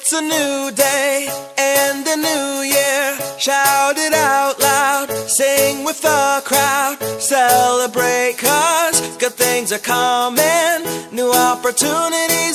It's a new day and a new year. Shout it out loud, sing with the crowd. Celebrate 'cause good things are coming. New opportunities